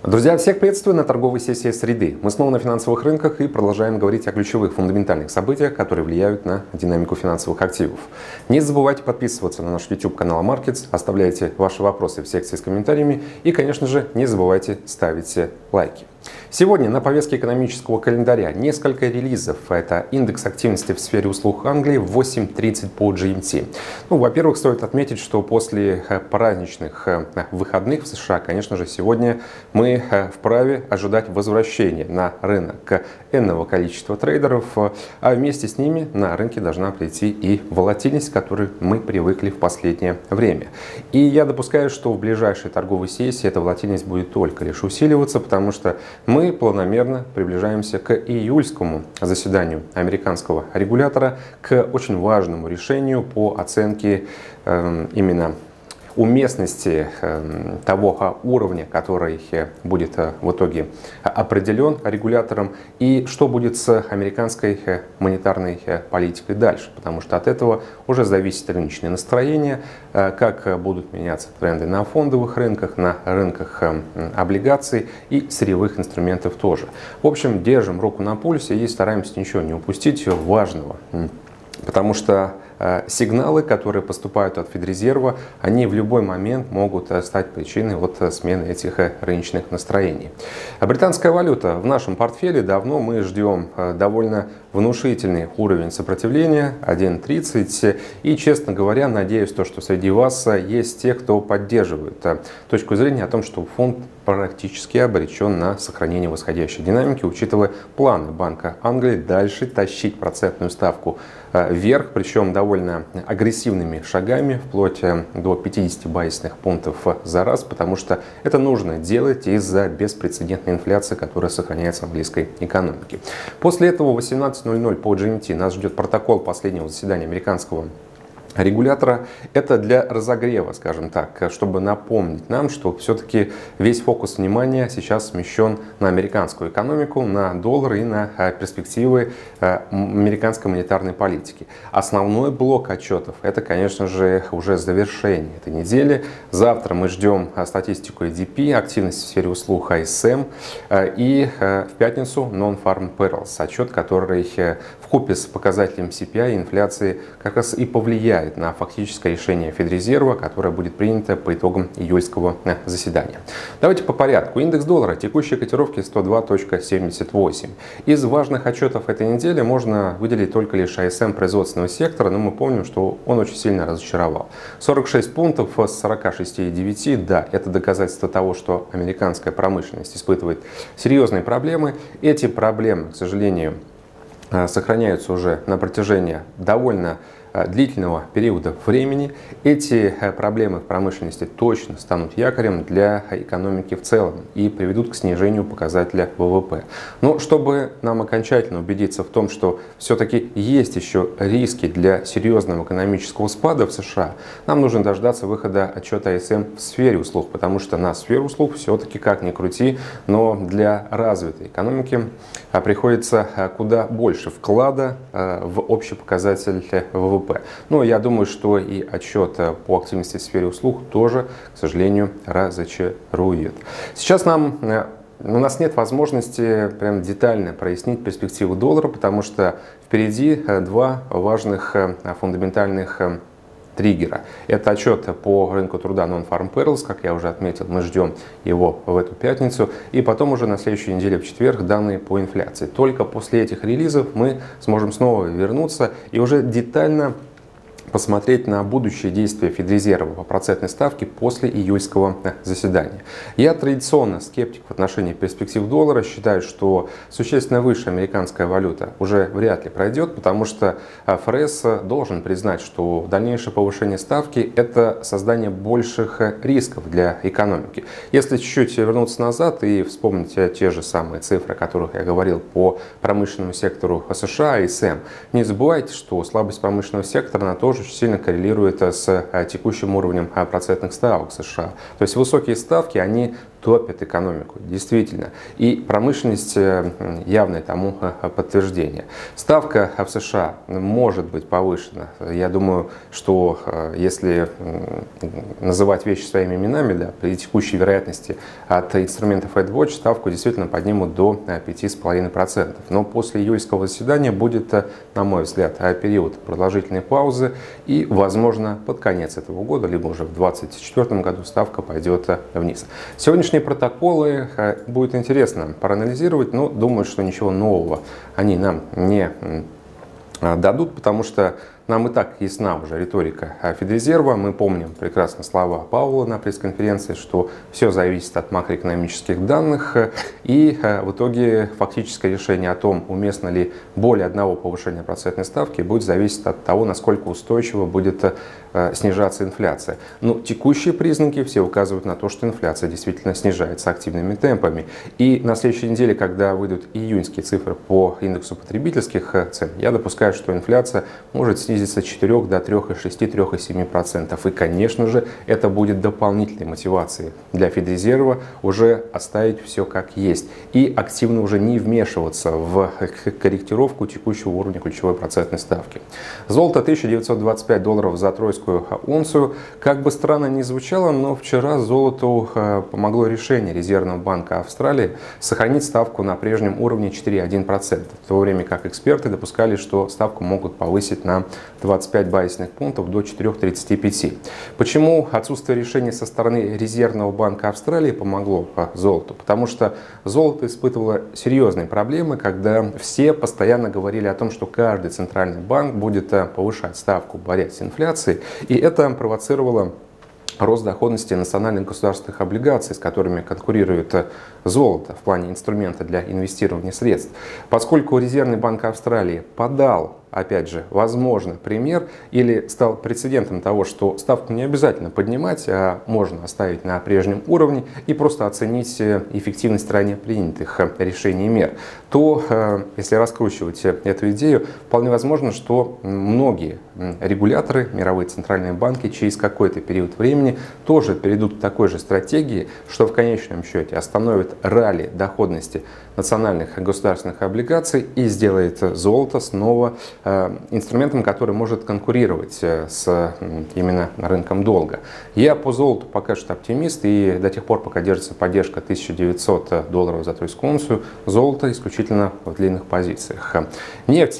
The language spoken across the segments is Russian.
Друзья, всех приветствую на торговой сессии среды. Мы снова на финансовых рынках и продолжаем говорить о ключевых фундаментальных событиях, которые влияют на динамику финансовых активов. Не забывайте подписываться на наш YouTube канал Markets, оставляйте ваши вопросы в секции с комментариями и, конечно же, не забывайте ставить лайки. Сегодня на повестке экономического календаря несколько релизов. Это индекс активности в сфере услуг Англии в 8:30 по GMT. Во-первых, стоит отметить, что после праздничных выходных в США, конечно же, сегодня мы вправе ожидать возвращения на рынок энного количества трейдеров, а вместе с ними на рынке должна прийти и волатильность, к которой мы привыкли в последнее время. И я допускаю, что в ближайшей торговой сессии эта волатильность будет только лишь усиливаться, потому что мы планомерно приближаемся к июльскому заседанию американского регулятора, к очень важному решению по оценке именно уместности того уровня, который будет в итоге определен регулятором, и что будет с американской монетарной политикой дальше, потому что от этого уже зависит рыночное настроение, как будут меняться тренды на фондовых рынках, на рынках облигаций и сырьевых инструментов тоже. В общем, держим руку на пульсе и стараемся ничего не упустить важного, потому что сигналы, которые поступают от Федрезерва, они в любой момент могут стать причиной смены этих рыночных настроений. Британская валюта в нашем портфеле давно мы ждем довольно внушительный уровень сопротивления 1.30. И, честно говоря, надеюсь, что среди вас есть те, кто поддерживает точку зрения о том, что фонд практически обречен на сохранение восходящей динамики, учитывая планы Банка Англии дальше тащить процентную ставку вверх, причем довольно агрессивными шагами, вплоть до 50 базисных пунктов за раз, потому что это нужно делать из-за беспрецедентной инфляции, которая сохраняется в английской экономике. После этого в 18:00 по GMT нас ждет протокол последнего заседания американского регулятора. Это для разогрева, скажем так, чтобы напомнить нам, что все-таки весь фокус внимания сейчас смещен на американскую экономику, на доллар и на перспективы американской монетарной политики. Основной блок отчетов — это, конечно же, уже завершение этой недели. Завтра мы ждем статистику ADP, активность в сфере услуг ISM, и в пятницу Non-Farm Payrolls, отчет, который вкупе с показателем CPI и инфляции как раз и повлияет на фактическое решение Федрезерва, которое будет принято по итогам июльского заседания. Давайте по порядку. Индекс доллара, текущие котировки 102.78. Из важных отчетов этой недели можно выделить только лишь ISM производственного сектора, но мы помним, что он очень сильно разочаровал. 46 пунктов с 46,9. Да, это доказательство того, что американская промышленность испытывает серьезные проблемы. Эти проблемы, к сожалению, сохраняются уже на протяжении довольно длительного периода времени. Эти проблемы в промышленности точно станут якорем для экономики в целом и приведут к снижению показателя ВВП. Но чтобы нам окончательно убедиться в том, что все-таки есть еще риски для серьезного экономического спада в США, нам нужно дождаться выхода отчета ISM в сфере услуг, потому что на сферу услуг все-таки, как ни крути, но для развитой экономики приходится куда больше вклада в общий показатель ВВП. Но я думаю, что и отчет по активности в сфере услуг тоже, к сожалению, разочарует. Сейчас у нас нет возможности прям детально прояснить перспективу доллара, потому что впереди два важных фундаментальных триггера. Это отчет по рынку труда Non-Farm Payrolls, как я уже отметил, мы ждем его в эту пятницу, и потом уже на следующей неделе в четверг данные по инфляции. Только после этих релизов мы сможем снова вернуться и уже детально посмотреть на будущие действия Федрезерва по процентной ставке после июльского заседания. Я традиционно скептик в отношении перспектив доллара, считаю, что существенно выше американская валюта уже вряд ли пройдет, потому что ФРС должен признать, что дальнейшее повышение ставки – это создание больших рисков для экономики. Если чуть-чуть вернуться назад и вспомнить те же самые цифры, о которых я говорил по промышленному сектору США, ISM, не забывайте, что слабость промышленного сектора, она тоже очень сильно коррелирует с текущим уровнем процентных ставок США. То есть высокие ставки, они топит экономику, действительно. И промышленность явное тому подтверждение. Ставка в США может быть повышена. Я думаю, что если называть вещи своими именами, да, при текущей вероятности от инструмента FedWatch ставку действительно поднимут до 5,5%. Но после июльского заседания будет, на мой взгляд, период продолжительной паузы, и, возможно, под конец этого года, либо уже в 2024 году ставка пойдет вниз. Сегодняшние протоколы будет интересно проанализировать, но думаю, что ничего нового они нам не дадут, потому что нам и так ясна уже риторика Федрезерва. Мы помним прекрасно слова Пауэлла на пресс-конференции, что все зависит от макроэкономических данных. И в итоге фактическое решение о том, уместно ли более одного повышения процентной ставки, будет зависеть от того, насколько устойчиво будет снижаться инфляция. Но текущие признаки все указывают на то, что инфляция действительно снижается активными темпами. И на следующей неделе, когда выйдут июньские цифры по индексу потребительских цен, я допускаю, что инфляция может снизиться с 4 до 3,6-3,7%. И, конечно же, это будет дополнительной мотивацией для Федрезерва уже оставить все как есть и активно уже не вмешиваться в корректировку текущего уровня ключевой процентной ставки. Золото $1925 за тройскую унцию. Как бы странно ни звучало, но вчера золоту помогло решение Резервного банка Австралии сохранить ставку на прежнем уровне 4,1%, в то время как эксперты допускали, что ставку могут повысить на 25 базисных пунктов до 4,35. Почему отсутствие решения со стороны Резервного банка Австралии помогло золоту? Потому что золото испытывало серьезные проблемы, когда все постоянно говорили о том, что каждый центральный банк будет повышать ставку, борясь с инфляцией, и это провоцировало рост доходности национальных государственных облигаций, с которыми конкурирует золото в плане инструмента для инвестирования средств. Поскольку Резервный банк Австралии подал, опять же, возможно, пример или стал прецедентом того, что ставку не обязательно поднимать, а можно оставить на прежнем уровне и просто оценить эффективность ранее принятых решений и мер, то, если раскручивать эту идею, вполне возможно, что многие регуляторы, мировые центральные банки через какой-то период времени тоже перейдут к такой же стратегии, что в конечном счете остановит ралли доходности национальных государственных облигаций и сделает золото снова инструментом, который может конкурировать с именно рынком долга. Я по золоту пока что оптимист, и до тех пор, пока держится поддержка $1900 за тройскую унцию, золото исключительно в длинных позициях. Нефть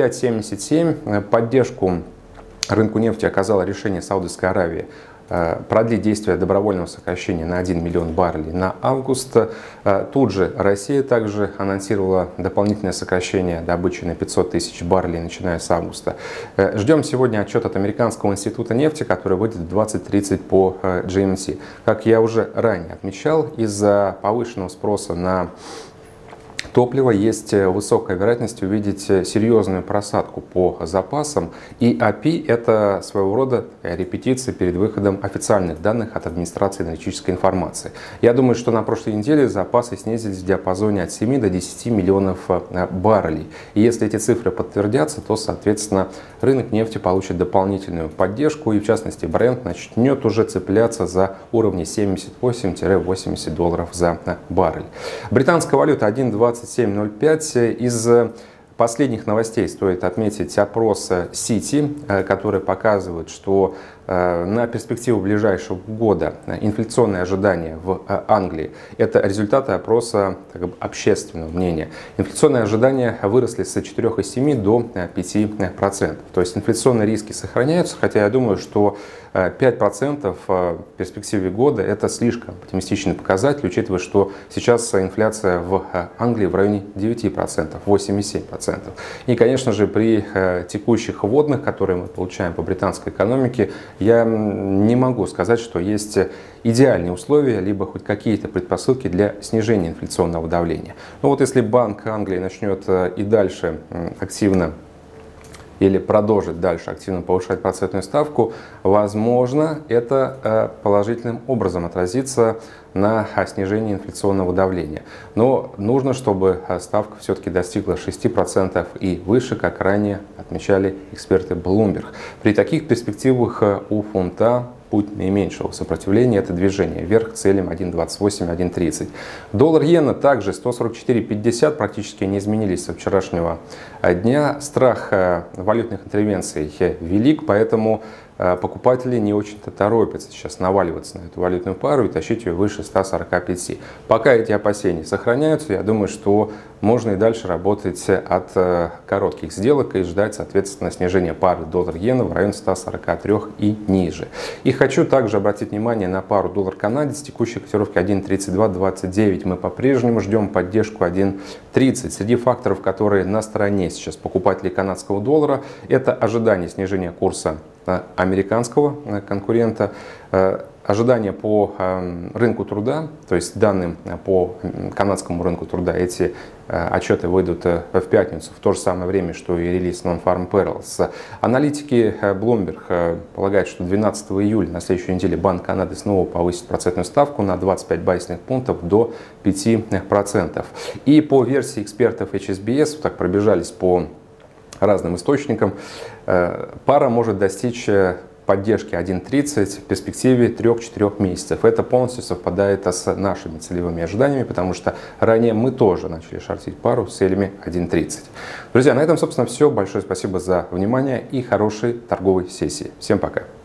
75-77, поддержку рынку нефти оказало решение Саудовской Аравии продлить действие добровольного сокращения на 1 миллион баррелей на август. Тут же Россия также анонсировала дополнительное сокращение добычи на 500 тысяч баррелей, начиная с августа. Ждем сегодня отчет от Американского института нефти, который выйдет в 20:30 по GMT. Как я уже ранее отмечал, из-за повышенного спроса на топлива есть высокая вероятность увидеть серьезную просадку по запасам, и API – это своего рода репетиция перед выходом официальных данных от администрации энергетической информации. Я думаю, что на прошлой неделе запасы снизились в диапазоне от 7 до 10 миллионов баррелей. И если эти цифры подтвердятся, то, соответственно, рынок нефти получит дополнительную поддержку, и в частности Brent начнет уже цепляться за уровни $78-80 за баррель. Британская валюта 1,2705. Из последних новостей стоит отметить опрос Citi, который показывает, что на перспективу ближайшего года инфляционные ожидания в Англии – это результаты опроса общественного мнения. Инфляционные ожидания выросли с 4,7 до 5%. То есть инфляционные риски сохраняются, хотя я думаю, что 5% в перспективе года – это слишком оптимистичный показатель, учитывая, что сейчас инфляция в Англии в районе 9%, 8,7%. И, конечно же, при текущих вводных, которые мы получаем по британской экономике, я не могу сказать, что есть идеальные условия, либо хоть какие-то предпосылки для снижения инфляционного давления. Но вот если Банк Англии начнет и дальше активно или продолжит дальше активно повышать процентную ставку, возможно, это положительным образом отразится на снижении инфляционного давления. Но нужно, чтобы ставка все-таки достигла 6% и выше, как ранее отмечали эксперты Bloomberg. При таких перспективах у фунта путь наименьшего сопротивления, это движение вверх к целям 1.28, 1.30. Доллар-иена также 144.50, практически не изменились со вчерашнего дня. Страх валютных интервенций велик, поэтому покупатели не очень-то торопятся сейчас наваливаться на эту валютную пару и тащить ее выше 145. Пока эти опасения сохраняются, я думаю, что можно и дальше работать от коротких сделок и ждать, соответственно, снижения пары доллар-иена в районе 143 и ниже. И хочу также обратить внимание на пару доллар-канадец, текущей котировки 1.3229. Мы по-прежнему ждем поддержку 1.30. Среди факторов, которые на стороне сейчас покупателей канадского доллара, это ожидание снижения курса американского конкурента, ожидания по рынку труда, то есть данным по канадскому рынку труда, эти отчеты выйдут в пятницу, в то же самое время, что и релиз Non-Farm Payrolls. Аналитики Bloomberg полагают, что 12 июля на следующей неделе Банк Канады снова повысит процентную ставку на 25 базисных пунктов до 5%. И по версии экспертов HSBC, так пробежались по разным источникам, пара может достичь поддержки 1.30 в перспективе 3-4 месяцев. Это полностью совпадает с нашими целевыми ожиданиями, потому что ранее мы тоже начали шортить пару с целями 1.30. Друзья, на этом, собственно, все. Большое спасибо за внимание и хорошей торговой сессии. Всем пока!